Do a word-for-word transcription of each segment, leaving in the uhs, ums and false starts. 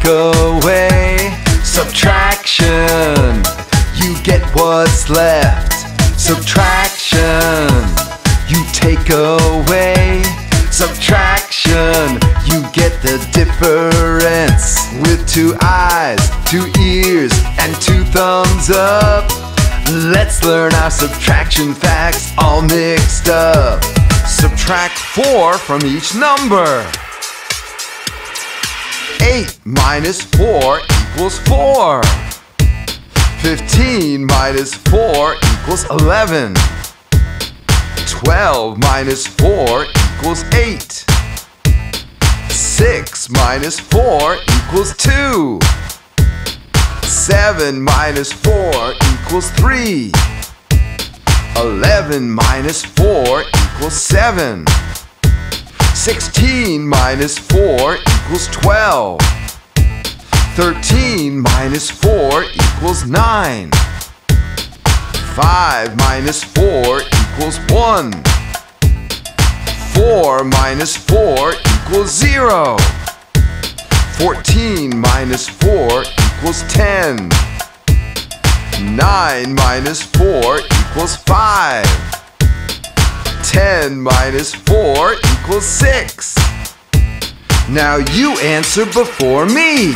take away. Subtraction, you get what's left. Subtraction, you take away. Subtraction, you get the difference. With two eyes, two ears, and two thumbs up, let's learn our subtraction facts all mixed up. Subtract four from each number. eight minus four equals four. fifteen minus four equals eleven. twelve minus four equals eight. six minus four equals two. seven minus four equals three. eleven minus four equals seven. sixteen minus four equals twelve. thirteen minus four equals nine. five minus four equals one. four minus four equals zero. fourteen minus four equals ten. nine minus four equals five. ten minus four equals six. Now you answer before me.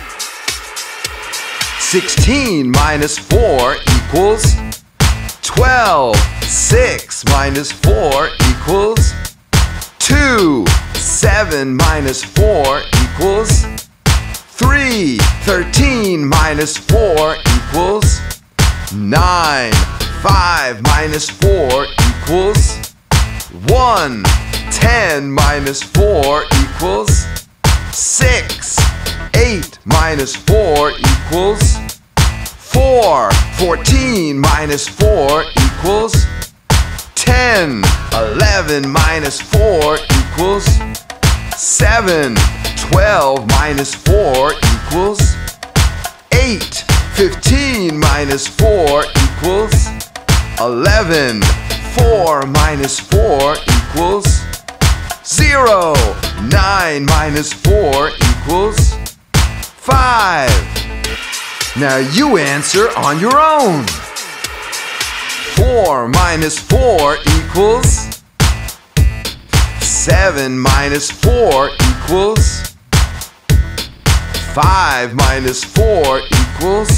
sixteen minus four equals twelve. six minus four equals two. seven minus four equals three. thirteen minus four equals nine. five minus four equals one. ten minus four equals six. eight minus four equals four. fourteen minus four equals ten. eleven minus four equals seven. twelve minus four equals eight. fifteen minus four equals eleven. four minus four equals zero. nine minus four equals five. Now you answer on your own. four minus four equals seven minus four equals five minus four equals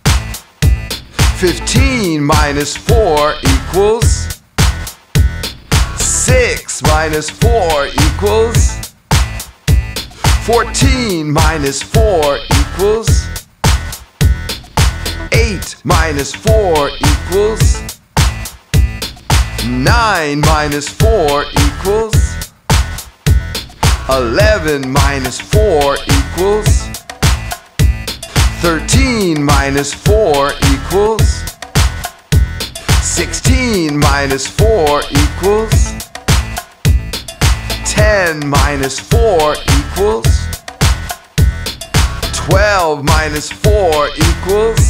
fifteen minus four equals six minus four equals fourteen minus four equals eight minus four equals nine minus four equals eleven minus four equals thirteen minus four equals sixteen minus four equals ten minus four equals twelve minus four equals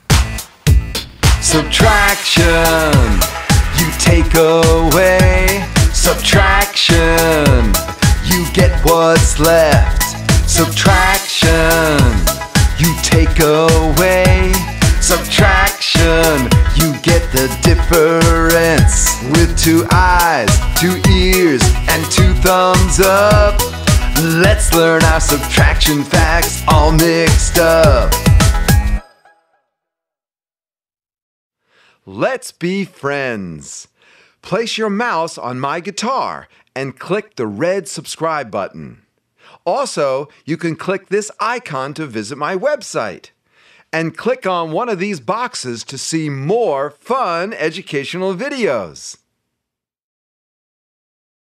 subtraction. You take away. Subtraction, you get what's left. Subtraction, you take away. Subtraction, you get the difference. With two eyes, two ears, and two thumbs up, let's learn our subtraction facts all mixed up. Let's be friends. Place your mouse on my guitar and click the red subscribe button. Also, you can click this icon to visit my website. And click on one of these boxes to see more fun educational videos.